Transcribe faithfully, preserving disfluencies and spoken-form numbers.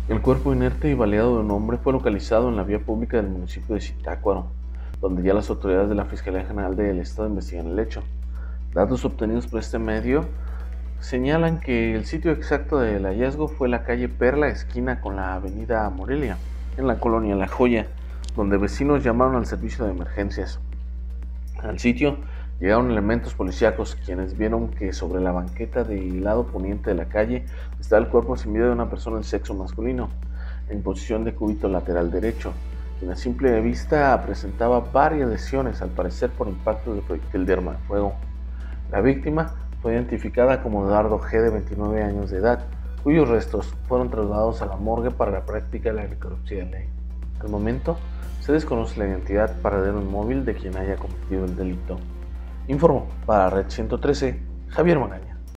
El cuerpo inerte y baleado de un hombre fue localizado en la vía pública del municipio de Zitácuaro, donde ya las autoridades de la Fiscalía General del Estado investigan el hecho. Datos obtenidos por este medio señalan que el sitio exacto del hallazgo fue la calle Perla, esquina con la avenida Morelia, en la colonia La Joya, donde vecinos llamaron al servicio de emergencias. Al sitio llegaron elementos policíacos, quienes vieron que sobre la banqueta del lado poniente de la calle estaba el cuerpo sin vida de una persona del sexo masculino, en posición de cúbito lateral derecho, quien a simple vista presentaba varias lesiones, al parecer por impactos de proyectil de arma de fuego. La víctima fue identificada como Eduardo G., de veintinueve años de edad, cuyos restos fueron trasladados a la morgue para la práctica de la necropsia de ley. Al momento, se desconoce la identidad, paradero inmóvil de quien haya cometido el delito. Informó para Red ciento trece, Javier Magaña.